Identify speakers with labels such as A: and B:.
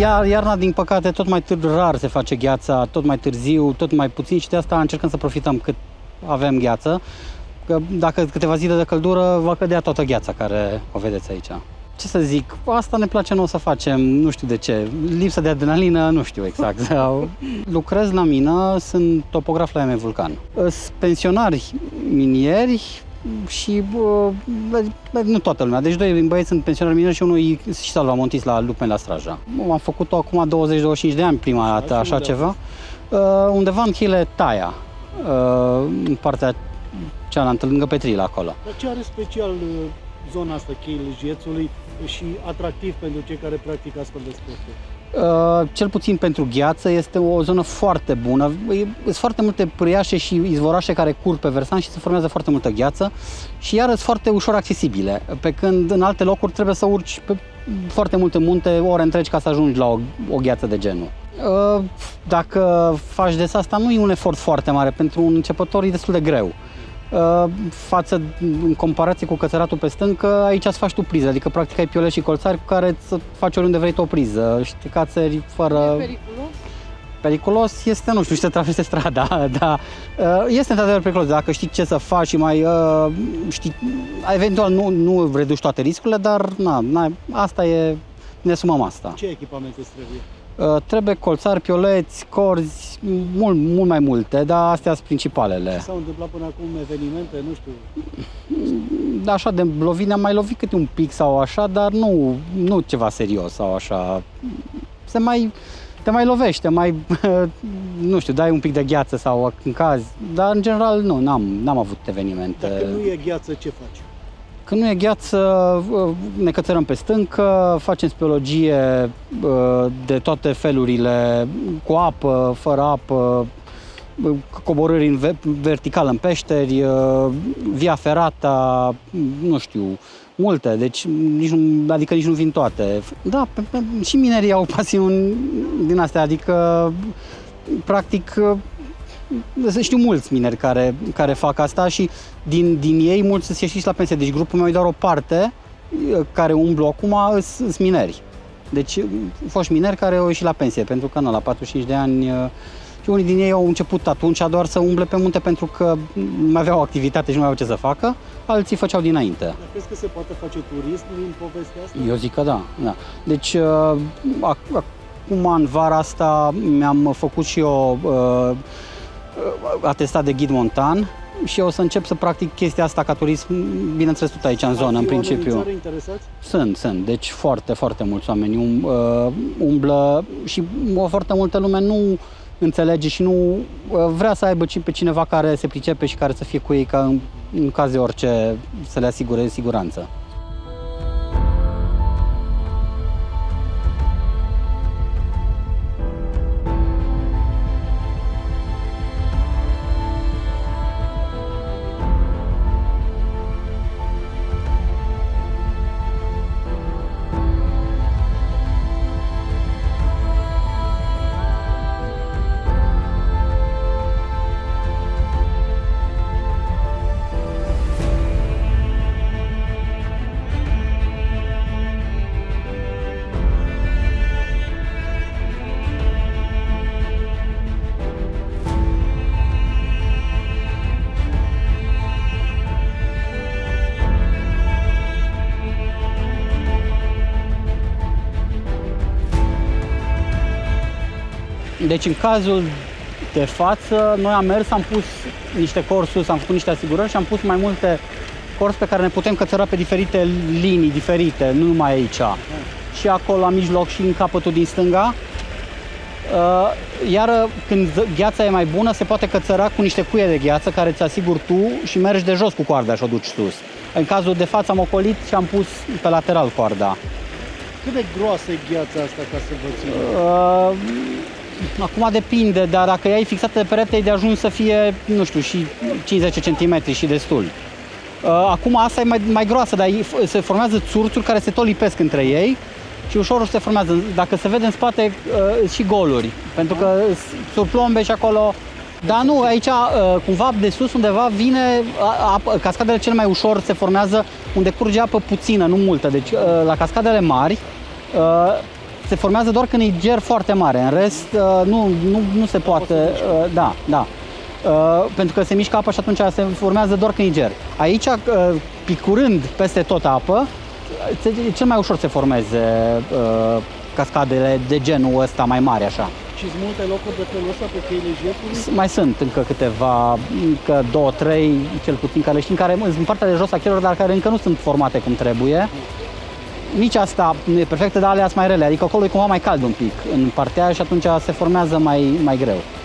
A: Iarna, din păcate, tot mai rar se face gheața, tot mai târziu, tot mai puțin și de asta încercăm să profităm cât avem gheață. Că dacă câteva zile de căldură va cădea toată gheața care o vedeți aici. Ce să zic, asta ne place nouă să facem, nu știu de ce. Lipsă de adrenalină, nu știu exact. Lucrez la mină, sunt topograf la EME Vulcan. Sunt pensionari minieri și nu toată lumea. Deci doi băieți sunt pensionari minieri și unul e și salvamontist la Lucmeni la Straja. Am făcut-o acum 20-25 de ani prima dată, așa ceva. Undeva în Chile Taia, în partea cealaltă, lângă Petrila, acolo.
B: Dar ce are special zona asta, cheile Jiețului, și atractiv pentru cei care practică astfel de sporturi?
A: Cel puțin pentru gheață este o zonă foarte bună. Sunt foarte multe pâriașe și izvorașe care curg pe versant și se formează foarte multă gheață și iar sunt foarte ușor accesibile, pe când în alte locuri trebuie să urci pe foarte multe munte, ore întregi ca să ajungi la o gheață de genul. Dacă faci de asta, nu e un efort foarte mare, pentru un începător e destul de greu. În comparație cu cățăratul pe stâncă, aici îți faci tu priză, adică practic ai piole și colțari cu care să faci oriunde vrei tu o priză și te cațări fără...
C: E periculos?
A: Periculos este, nu știu, și să traversezi strada, dar este într-adevăr periculos, dacă știi ce să faci și mai știi, eventual nu reduci toate riscurile, dar asta e, ne asumăm asta.
B: Ce echipamente îți trebuie?
A: Trebuie colțari, pioleți, corzi, mult mai multe, dar astea sunt principalele.
B: S-au întâmplat până acum evenimente, nu știu?
A: Așa, de lovine am mai lovit câte un pic sau așa, dar nu ceva serios sau așa. Te mai lovește, nu știu, dai un pic de gheață sau în caz, dar în general n-am avut evenimente.
B: Dacă nu e gheață, ce faci?
A: Când nu e gheață, ne cățărăm pe stâncă, facem speleologie de toate felurile, cu apă, fără apă, coborâri în vertical în peșteri, via ferata, nu știu, multe, deci adică nici nu vin toate. Da, și minerii au pasiuni din astea, adică practic știu mulți mineri care fac asta și din ei mulți sunt ieșiți la pensie. Deci grupul meu e doar o parte care umblu acum sunt mineri. Deci foști mineri care au ieșit la pensie, pentru că la 45 de ani și unii din ei au început atunci doar să umble pe munte pentru că nu mai aveau activitate și nu mai aveau ce să facă, alții făceau dinainte.
B: Dar crezi că se poate face turism din povestea asta?
A: Eu zic că da. Deci acum în vara asta mi-am făcut și eu atestat de ghid montan și o să încep să practic chestia asta ca turism, bineînțeles tot aici în zonă, în principiu. Sunt, deci foarte, foarte mulți oameni umblă și foarte multă lume nu înțelege și nu vrea să aibă pe cineva care se pricepe și care să fie cu ei ca în caz de orice să le asigure siguranță. Deci în cazul de față, noi am mers, am pus niște corzi sus, am făcut niște asigurări și am pus mai multe corzi pe care ne putem cățăra pe diferite linii diferite, nu numai aici. Și acolo la mijloc și în capătul din stânga. Iar când gheața e mai bună, se poate cățăra cu niște cuie de gheață care îți asiguri tu și mergi de jos cu coarda și o duci sus. În cazul de față am ocolit și am pus pe lateral coarda.
B: Cât de groasă e gheața asta ca să vă țină?
A: Acum depinde, dar dacă ea e fixată de perete, e de ajuns să fie, nu știu, și 50 cm și destul. Acum asta e mai groasă, dar se formează țurțuri care se tot lipesc între ei și ușor se formează. Dacă se vede în spate, și goluri, pentru că surplombe și acolo. Dar nu, aici cumva de sus undeva vine cascadele cel mai ușor se formează unde curge apă puțină, nu multă. Deci la cascadele mari se formează doar când e ger foarte mare, în rest nu se poate, da. Pentru că se mișcă apa și atunci se formează doar când e ger. Aici, picurând peste tot apă, e cel mai ușor se formeze cascadele de genul ăsta mai mare, așa.
B: Și sunt multe locuri de felul ăsta pe căile Jietului?
A: Mai sunt încă câteva, încă 2-3, cel puțin, care știm, care sunt în partea de jos a cheilor, dar care încă nu sunt formate cum trebuie. Nici asta nu e perfectă, dar alea sunt mai rele, adică acolo e cumva mai cald un pic în partea aia și atunci se formează mai greu.